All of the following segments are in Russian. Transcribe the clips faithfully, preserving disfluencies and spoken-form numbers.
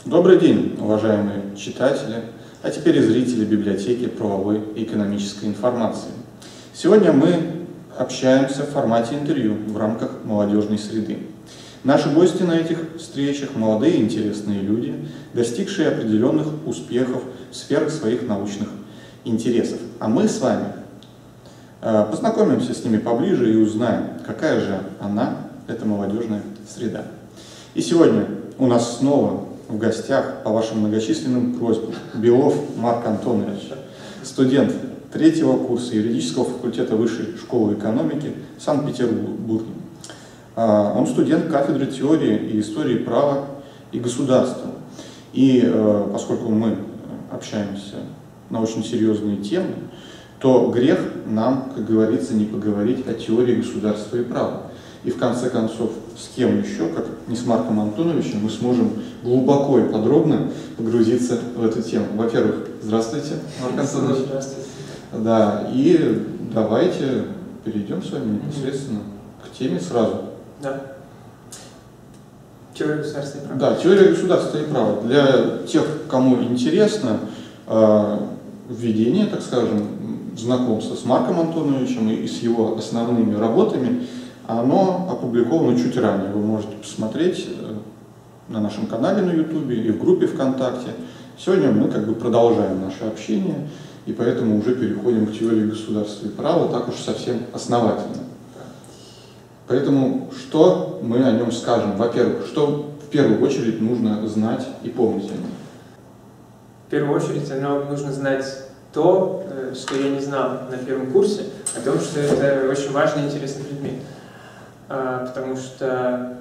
Добрый день, уважаемые читатели, а теперь и зрители библиотеки правовой и экономической информации. Сегодня мы общаемся в формате интервью в рамках молодежной среды. Наши гости на этих встречах – молодые и интересные люди, достигшие определенных успехов в сферах своих научных интересов. А мы с вами познакомимся с ними поближе и узнаем, какая же она, эта молодежная среда. И сегодня у нас снова в гостях, по вашим многочисленным просьбам, Белов Марк Антонович, студент третьего курса юридического факультета Высшей школы экономики в Санкт-Петербурге. Он студент кафедры теории и истории права и государства. И поскольку мы общаемся на очень серьезные темы, то грех нам, как говорится, не поговорить о теории государства и права. И в конце концов, с кем еще, как не с Марком Антоновичем, мы сможем глубоко и подробно погрузиться в эту тему. Во-первых, здравствуйте, Марк Антонович. Здравствуйте. Да, и давайте перейдем с вами непосредственно к теме сразу. Да. Теория государства и права. Да, теория государства и права. Для тех, кому интересно, введение, так скажем, знакомства с Марком Антоновичем и с его основными работами, оно опубликовано чуть ранее. Вы можете посмотреть на нашем канале на ютубе и в группе ВКонтакте. Сегодня мы как бы продолжаем наше общение, и поэтому уже переходим к теории государства и права, так уж совсем основательно. Поэтому что мы о нем скажем? Во-первых, что в первую очередь нужно знать и помнить о нем? В первую очередь нам нужно знать то, что я не знал на первом курсе, о том, что это очень важный и интересный предмет. Потому что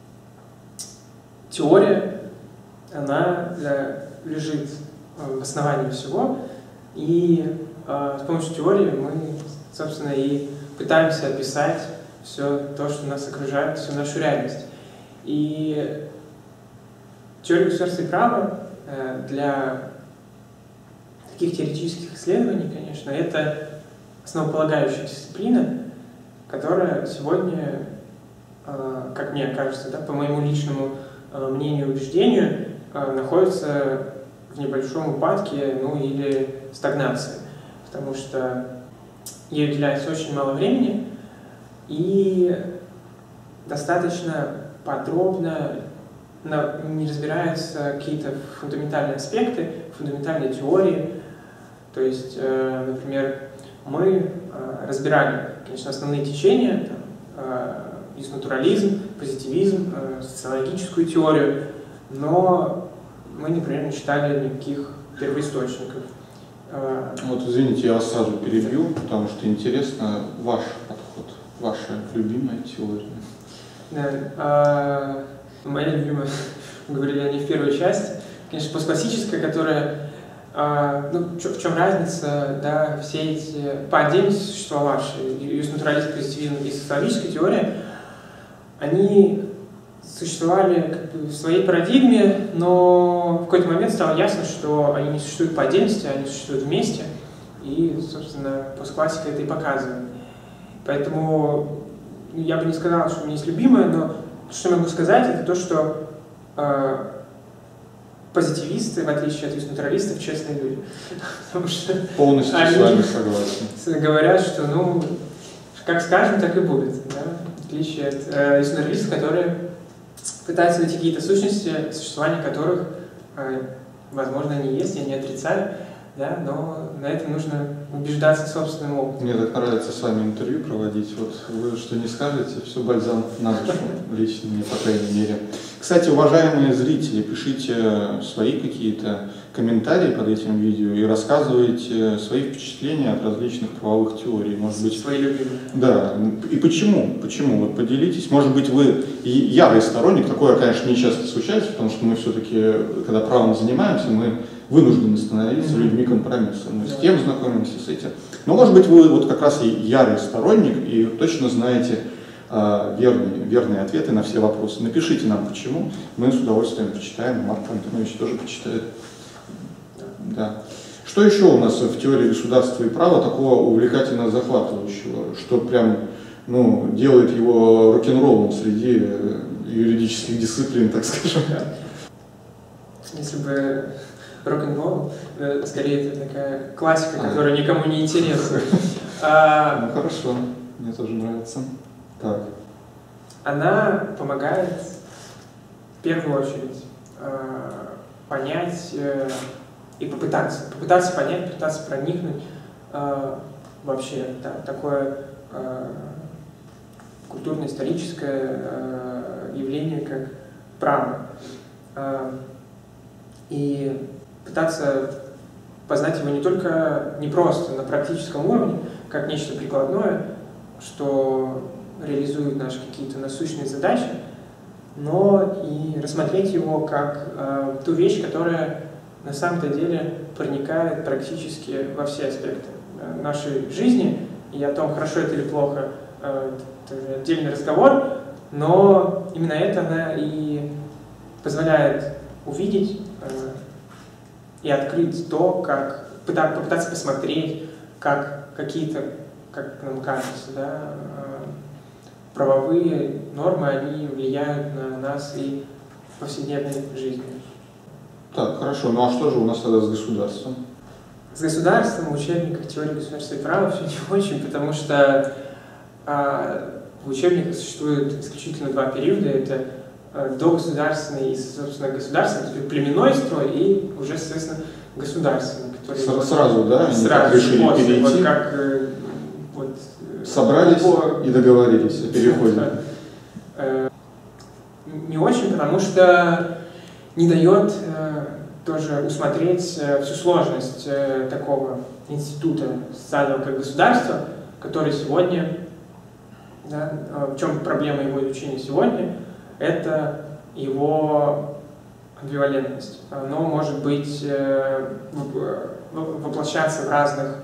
теория, она лежит в основании всего, и с помощью теории мы, собственно, и пытаемся описать все то, что нас окружает, всю нашу реальность. И теория государства и права для таких теоретических исследований, конечно, это основополагающая дисциплина, которая сегодня, как мне кажется, да, по моему личному мнению и убеждению, находится в небольшом упадке, ну или стагнации, потому что ей уделяется очень мало времени и достаточно подробно не разбираются какие-то фундаментальные аспекты, фундаментальные теории. То есть, например, мы разбирали, конечно, основные течения, юстнатурализм, позитивизм, социологическую теорию, но мы, например, не читали никаких первоисточников. Вот, извините, я вас сразу перебью, потому что интересно ваш подход, ваша любимая теория. Да, моя любимая, мы говорили о ней в первой части, конечно, постклассическая, которая, ну, в чем разница, да, все эти по отдельности существовавшие, юстнатурализм, позитивизм и социологическая теория, они существовали как бы в своей парадигме, но в какой-то момент стало ясно, что они не существуют по отдельности, они существуют вместе, и, собственно, постклассика это и показывает. Поэтому я бы не сказал, что у меня есть любимая, но что я могу сказать, это то, что э, позитивисты, в отличие от юстнатуралистов, честные люди. Потому что полностью они с вами согласен. Говорят, что, ну, как скажем, так и будет. Да? В отличие от э, юстнатуралистов, которые пытаются найти какие-то сущности, существование которых, э, возможно, они есть, я не отрицаю, да? Но на это нужно убеждаться собственным опытом. Мне так нравится с вами интервью проводить. Вот вы что не скажете, все бальзам на душу, лично мне, по крайней мере. Кстати, уважаемые зрители, пишите свои какие-то комментарии под этим видео и рассказывайте свои впечатления от различных правовых теорий. Может быть, свои любимые. Да. И почему? Почему? Вот поделитесь. Может быть, вы ярый сторонник. Такое, конечно, не часто случается, потому что мы все-таки, когда правом занимаемся, мы вынуждены становиться людьми компромисса. Мы с тем знакомимся, с этим. Но, может быть, вы вот как раз и ярый сторонник и точно знаете э, верные, верные ответы на все вопросы. Напишите нам, почему. Мы с удовольствием почитаем. Марк Антонович тоже почитает. Да. Что еще у нас в теории государства и права такого увлекательно захватывающего, что прям, ну, делает его рок-н-роллом среди юридических дисциплин, так скажем? если бы рок-н-ролл, скорее это такая классика, а. которая никому не интересна. Ну хорошо, мне тоже нравится. Так. Она помогает в первую очередь понять и попытаться, попытаться понять, попытаться проникнуть вообще да, такое культурно-историческое явление, как право. И пытаться познать его не только, не просто на практическом уровне, как нечто прикладное, что реализует наши какие-то насущные задачи, но и рассмотреть его как э, ту вещь, которая на самом-то деле проникает практически во все аспекты э, нашей жизни. И о том, хорошо это или плохо, э, это уже отдельный разговор, но именно это она и позволяет увидеть э, и открыть то, как попытаться посмотреть, как какие-то, как нам кажется, да, правовые нормы, они влияют на нас и в повседневной жизни. Так, хорошо. Ну а что же у нас тогда с государством? С государством в учебниках теории государства и права все не очень, потому что а, в учебниках существует исключительно два периода. Это а, догосударственный и, собственно, государственный, племенной строй и уже, соответственно, государственный. Который С- вот, сразу, да? Они сразу решили после, перейти? Вот как, вот, Собрались по... и договорились о переходе. Не очень, потому что не дает тоже усмотреть всю сложность такого института социального как государства, который сегодня, да, в чем проблема его изучения сегодня, это его амбивалентность. Оно может быть воплощаться в разных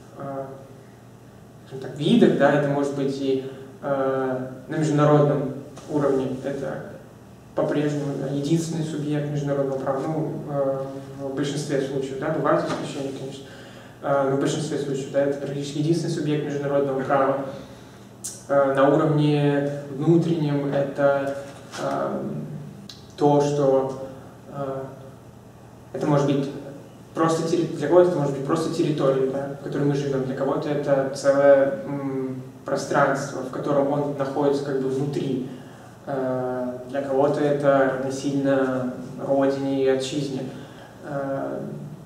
так, видах, да, это может быть и э, на международном уровне, это по-прежнему да, единственный субъект международного права, ну, э, в большинстве случаев, да, бывают исключения, конечно, э, но в большинстве случаев, да, это практически единственный субъект международного права. Э, на уровне внутреннем это э, то, что э, это может быть просто терри... для кого-то это может быть просто территория, да, в которой мы живем, для кого-то это целое м, пространство, в котором он находится как бы внутри, э, для кого-то это равносильно родине и отчизне. Э,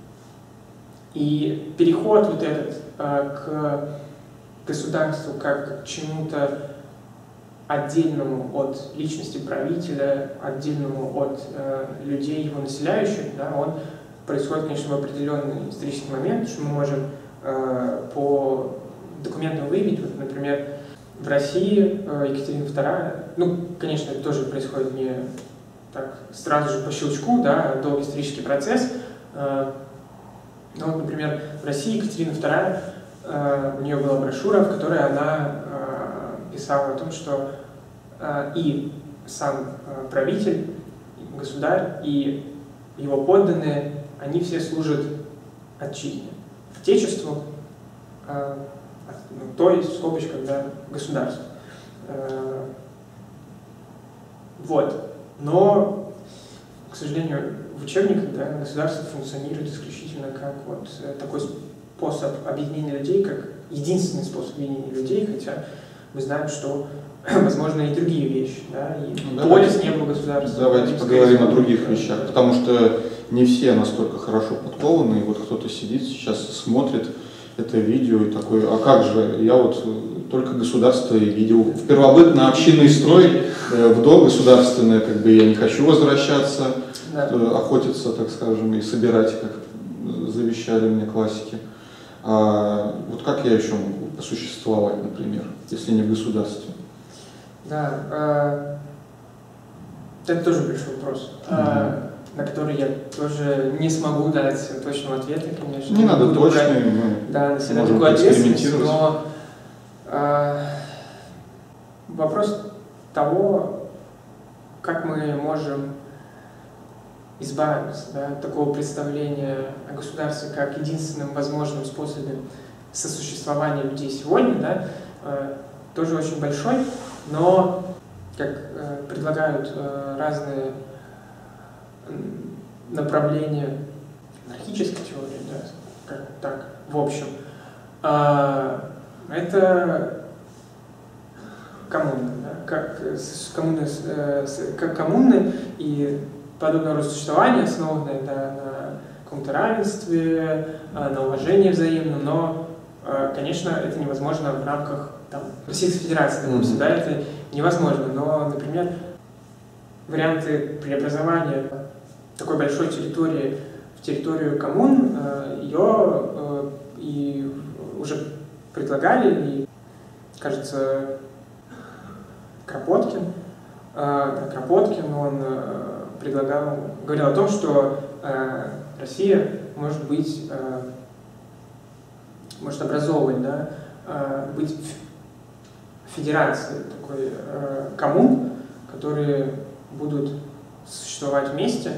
и переход вот этот э, к государству как к чему-то отдельному от личности правителя, отдельному от э, людей, его населяющих, да, он происходит, конечно, в определенный исторический момент, что мы можем э, по документам выявить. Вот, например, в России э, Екатерина вторая, ну, конечно, это тоже происходит не так сразу же по щелчку, да, долгий исторический процесс. Э, ну, вот, например, в России Екатерина вторая, э, у нее была брошюра, в которой она э, писала о том, что э, и сам э, правитель, государь, и его подданные, они все служат отчизне, отечеству, э, ну, то есть, в скобочках, да, государству. Э, вот. Но, к сожалению, в учебниках да, государство функционирует исключительно как вот такой способ объединения людей, как единственный способ объединения людей, хотя мы знаем, что возможно и другие вещи. Да, и ну, полис не был государством. Давайте поговорим о других вещах, потому что не все настолько хорошо подкованы, и вот кто-то сидит сейчас, смотрит это видео и такой, а как же, я вот только государство и видел. В первобытно-общинный строй, в догосударственное, как бы я не хочу возвращаться, да. Охотиться, так скажем, и собирать, как завещали мне классики. А вот как я еще могу посуществовать, например, если не в государстве? Да, э, это тоже большой вопрос. Mm-hmm. На который я тоже не смогу дать точного ответа, конечно. Не надо точный, мы да, на себя такую ответственность, но э, вопрос того, как мы можем избавиться да, от такого представления о государстве как единственном возможном способе сосуществования людей сегодня, да, э, тоже очень большой, но, как э, предлагают э, разные направление анархической теории, да, как так, в общем, а, это коммуна, да, как с, коммуны, с, как коммуны и подобного рода существования, основанное да, на каком-то равенстве, на уважении взаимном, но, конечно, это невозможно в рамках там, Российской Федерации, допустим, mm-hmm. да, это невозможно, но, например, варианты преобразования такой большой территории в территорию коммун, ее и уже предлагали, и, кажется, Кропоткин, Кропоткин, он предлагал, говорил о том, что Россия может быть, может образовывать, да, быть федерацией такой коммун, которые будут существовать вместе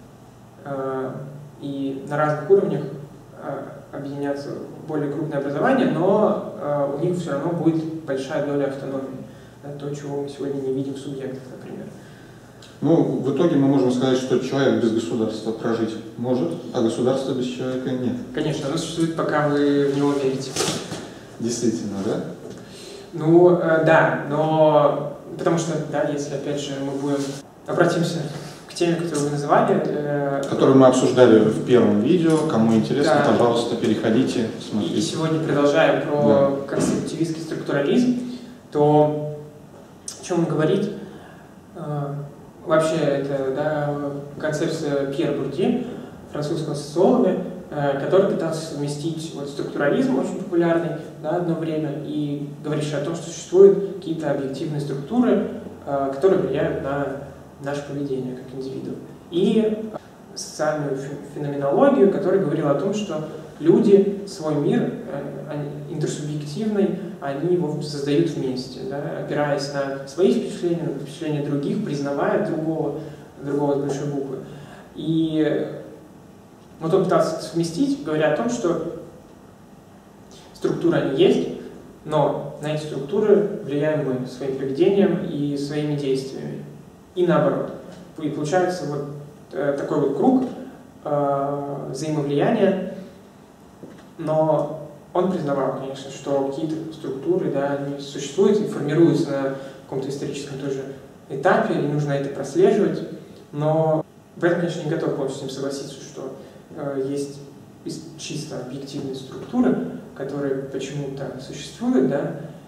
и на разных уровнях объединяться в более крупное образование, но у них все равно будет большая доля автономии. То, чего мы сегодня не видим в субъектах, например. Ну, в итоге мы можем сказать, что человек без государства прожить может, а государства без человека нет. Конечно, оно существует, пока вы в него верите. Действительно, да? Ну, э, да, но потому что, да, если опять же мы будем обратимся к теме, которую вы называли. Э, которую мы обсуждали в первом видео. Кому интересно, да. Пожалуйста, переходите, смотрите. И сегодня продолжаем про да. конструктивистский структурализм, то о чем он говорит? Э, вообще, это да, концепция Пьера Бурди, французского социолога, э, который пытался совместить вот, структурализм, очень популярный, да, одно время, и говоривший о том, что существуют какие-то объективные структуры, э, которые влияют на наше поведение как индивидуум. И социальную феноменологию, которая говорила о том, что люди свой мир э, интерсубъективный, они его создают вместе, да, опираясь на свои впечатления, на впечатления других, признавая другого, другого с большой буквы. И вот он пытался это совместить, говоря о том, что структуры они есть, но на эти структуры влияем мы своим поведением и своими действиями. И наоборот. И получается вот э, такой вот круг э, взаимовлияния, но он признавал, конечно, что какие-то структуры, да, они существуют и формируются на каком-то историческом тоже этапе, и нужно это прослеживать, но в этом, конечно, не готов полностью с ним согласиться, что э, есть чисто объективные структуры, которые почему-то существуют, да,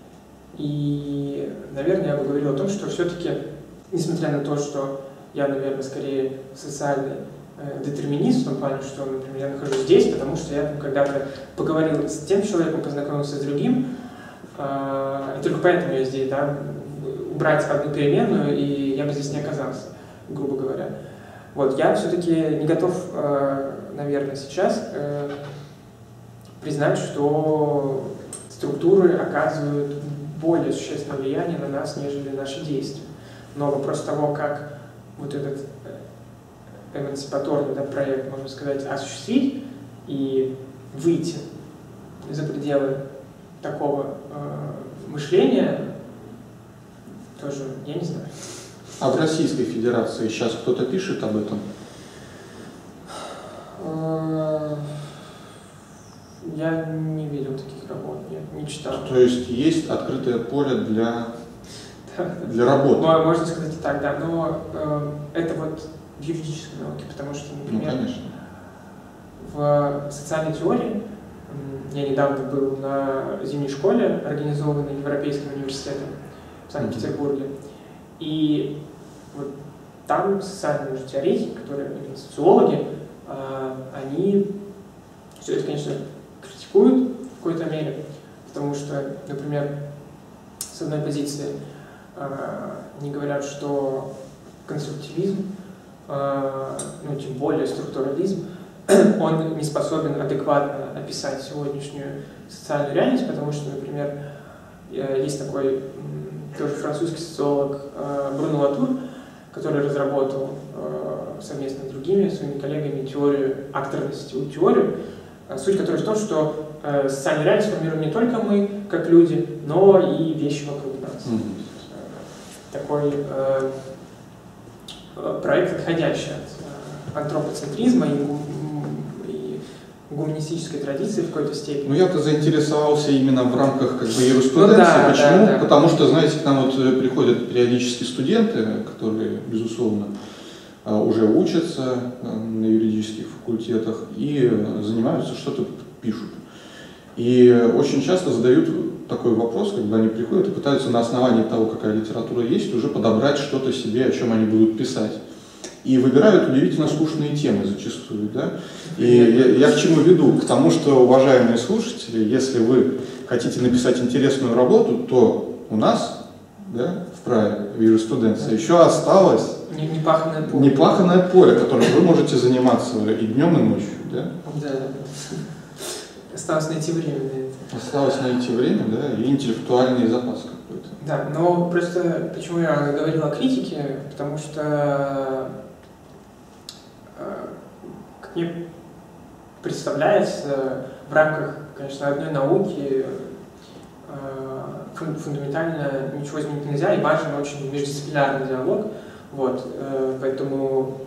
и, наверное, я бы говорил о том, что все-таки, несмотря на то, что я, наверное, скорее социальный э, детерминист, в том плане, что, например, я нахожусь здесь, потому что я когда-то поговорил с тем человеком, познакомился с другим, э, и только поэтому я здесь, да, убрать одну переменную, и я бы здесь не оказался, грубо говоря. Вот, я все-таки не готов, э, наверное, сейчас э, признать, что структуры оказывают более существенное влияние на нас, нежели наши действия. Но вопрос того, как вот этот эмансипаторный, да, проект, можно сказать, осуществить и выйти за пределы такого э, мышления, тоже я не знаю. А в Российской Федерации сейчас кто-то пишет об этом? Я не видел таких работ, нет, не читал. То есть есть открытое поле для, для работы? Можно сказать и так, да, но э, это вот в юридической науке, потому что, например, ну, конечно. в социальной теории, я недавно был на зимней школе, организованной Европейским университетом в Санкт-Петербурге, и вот там социальные уже теоретики, которые социологи, э, они все это, конечно, критикуют в какой-то мере, потому что, например, с одной позиции э, они говорят, что конструктивизм, э, ну, тем более структурализм, он не способен адекватно описать сегодняшнюю социальную реальность, потому что, например, э, есть такой э, тоже французский социолог э, Бруно Латур, который разработал э, совместно с другими своими коллегами теорию акторности, теорию, суть которой в том, что э, социальная реальность формируем не только мы, как люди, но и вещи вокруг нас. Mm-hmm. Такой э, проект, отходящий от антропоцентризма и, и гуманистической традиции в какой-то степени. Ну, я-то заинтересовался именно в рамках как бы юриспруденции. Ну, да, Почему? Да, да. Потому что, знаете, к нам вот приходят периодически студенты, которые, безусловно, уже учатся на юридических факультетах и занимаются, что-то пишут. И очень часто задают такой вопрос, когда они приходят и пытаются на основании того, какая литература есть, уже подобрать что-то себе, о чем они будут писать. И выбирают удивительно скучные темы зачастую. Да? И я, я к чему веду? К тому, что, уважаемые слушатели, если вы хотите написать интересную работу, то у нас, да, в праве, в юриспруденции, еще осталось непаханное поле. непаханное поле, которым вы можете заниматься и днем, и ночью. Да? Да. Осталось найти время на это. Осталось найти время, да, и интеллектуальный запас какой-то. Да, но просто почему я говорил о критике, потому что, как мне представляется, в рамках, конечно, одной науки фундаментально ничего изменить нельзя, и важен очень междисциплинарный диалог. Вот, поэтому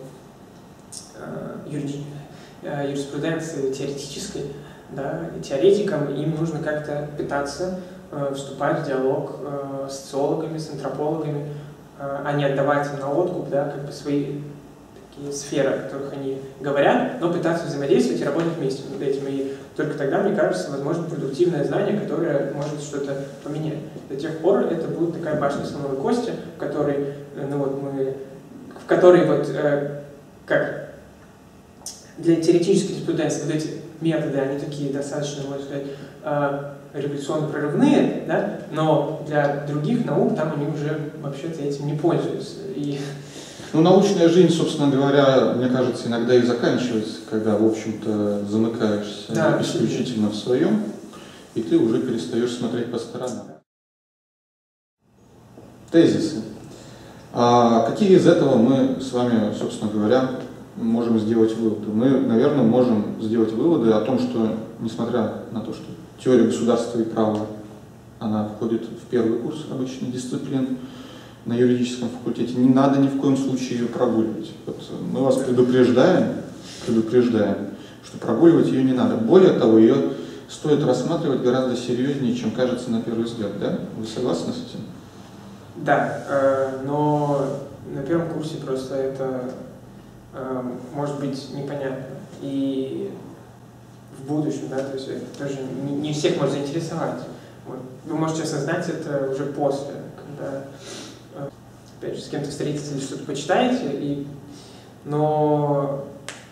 юриспруденции теоретической, да, и теоретикам им нужно как-то пытаться э, вступать в диалог э, с социологами, с антропологами, э, а не отдавать им на откуп, да, как бы свои такие сферы, о которых они говорят, но пытаться взаимодействовать и работать вместе над этим. И только тогда, мне кажется, возможно продуктивное знание, которое может что-то поменять. До тех пор это будет такая башня слоновой кости, в которой, ну, вот мы, в которой вот э, как для теоретической юриспруденции вот эти методы, они такие достаточно, можно сказать, революционно-прорывные, да? Но для других наук там они уже вообще-то этим не пользуются. И... Ну, научная жизнь, собственно говоря, мне кажется, иногда и заканчивается, когда, в общем-то, замыкаешься, да, исключительно в своем, и ты уже перестаешь смотреть по сторонам. Тезисы. А какие из этого мы с вами, собственно говоря, можем сделать выводы? Мы, наверное, можем сделать выводы о том, что, несмотря на то, что теория государства и права, она входит в первый курс обычных дисциплин на юридическом факультете, не надо ни в коем случае ее прогуливать. Вот мы вас предупреждаем, предупреждаем, что прогуливать ее не надо. Более того, ее стоит рассматривать гораздо серьезнее, чем кажется на первый взгляд. Да? Вы согласны с этим? Да, э, но на первом курсе просто это может быть непонятно. И в будущем, да, то есть это тоже не, не всех может заинтересовать. Вот. Вы можете осознать это уже после, когда, опять же, с кем-то встретитесь или что-то почитаете, и... но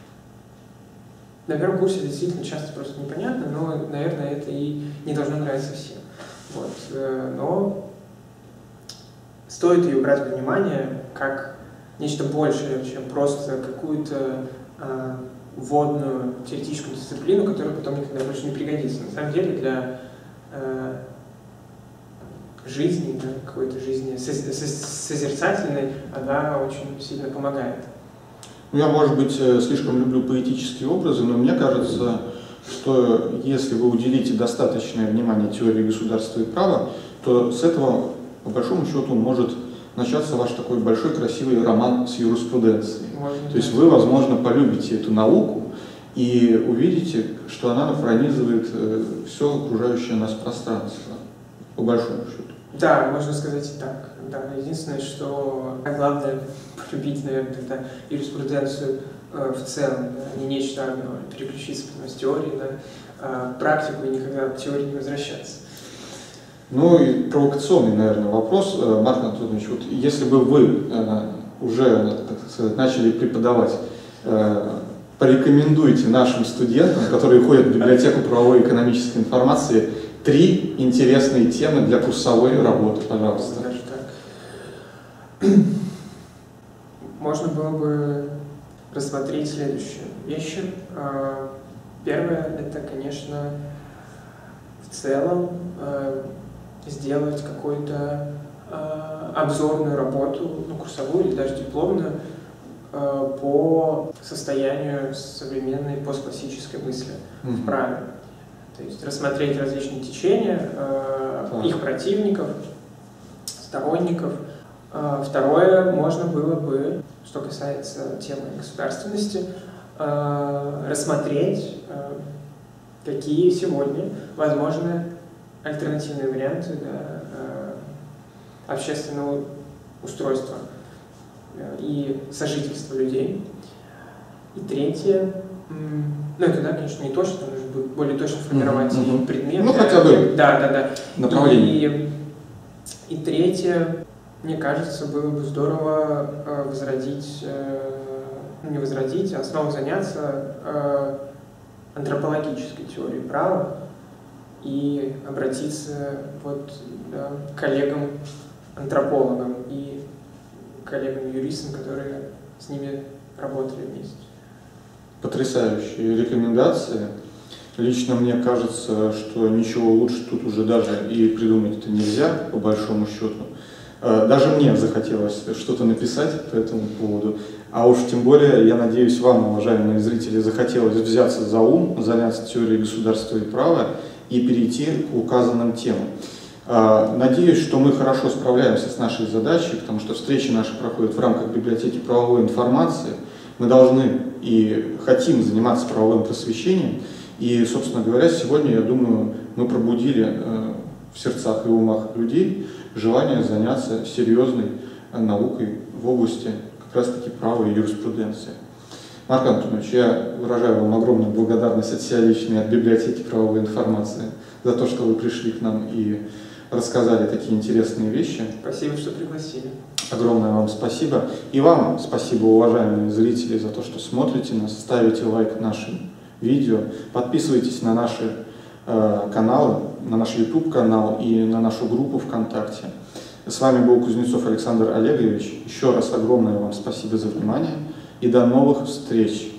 на первом курсе действительно часто просто непонятно, но, наверное, это и не должно нравиться всем. Вот. Но стоит ее брать во внимание как нечто большее, чем просто какую-то э, вводную теоретическую дисциплину, которая потом никогда больше не пригодится. На самом деле для э, жизни, да, какой-то жизни созерцательной, она очень сильно помогает. Я, может быть, слишком люблю поэтические образы, но мне кажется, что если вы уделите достаточное внимание теории государства и права, то с этого, по большому счету, может начаться ваш такой большой красивый роман с юриспруденцией. Можно. То есть вы, возможно, полюбите эту науку и увидите, что она пронизывает все окружающее нас пространство, по большому счету. Да, можно сказать и так. Да, единственное, что главное полюбить, наверное, тогда юриспруденцию э, в целом, да, не нечто одно, переключиться с теории на э, практику и никогда к теории не возвращаться. Ну и провокационный, наверное, вопрос, Марк Антонович, вот если бы вы э, уже, так сказать, начали преподавать, э, порекомендуйте нашим студентам, которые ходят в библиотеку правовой и экономической информации, три интересные темы для курсовой работы, пожалуйста. Даже так. Можно было бы рассмотреть следующие вещи. Первое, это, конечно, в целом сделать какую-то обзорную работу, ну, курсовую или даже дипломную, по состоянию современной постклассической мысли mm-hmm. в праве. То есть рассмотреть различные течения, э, их противников, сторонников, Второе, можно было бы, что касается темы государственности, рассмотреть, какие сегодня возможны альтернативные варианты, да, общественного устройства и сожительства людей. И третье, ну это, да, конечно, не точно, нужно будет более точно формировать mm-hmm. предмет. Ну, хотя бы да, да, да. направление. И, и третье, мне кажется, было бы здорово э, возродить, э, ну не возродить, а снова заняться э, антропологической теорией права и обратиться вот, да, к коллегам-антропологам и коллегам-юристам, которые с ними работали вместе. Потрясающие рекомендации. Лично мне кажется, что ничего лучше тут уже даже и придумать-то нельзя, по большому счету. Даже мне захотелось что-то написать по этому поводу. А уж тем более, я надеюсь, вам, уважаемые зрители, захотелось взяться за ум, заняться теорией государства и права и перейти к указанным темам. Надеюсь, что мы хорошо справляемся с нашей задачей, потому что встречи наши проходят в рамках библиотеки правовой информации. Мы должны и хотим заниматься правовым просвещением. И, собственно говоря, сегодня, я думаю, мы пробудили в сердцах и умах людей желание заняться серьезной наукой в области как раз-таки права и юриспруденции. Марк Антонович, я выражаю вам огромную благодарность от себя лично и от библиотеки правовой информации за то, что вы пришли к нам и рассказали такие интересные вещи. Спасибо, что пригласили. Огромное вам спасибо. И вам спасибо, уважаемые зрители, за то, что смотрите нас, ставите лайк нашим видео, подписывайтесь на наши э, каналы, на наш YouTube-канал и на нашу группу ВКонтакте. С вами был Кузнецов Александр Олегович. Еще раз огромное вам спасибо за внимание и до новых встреч!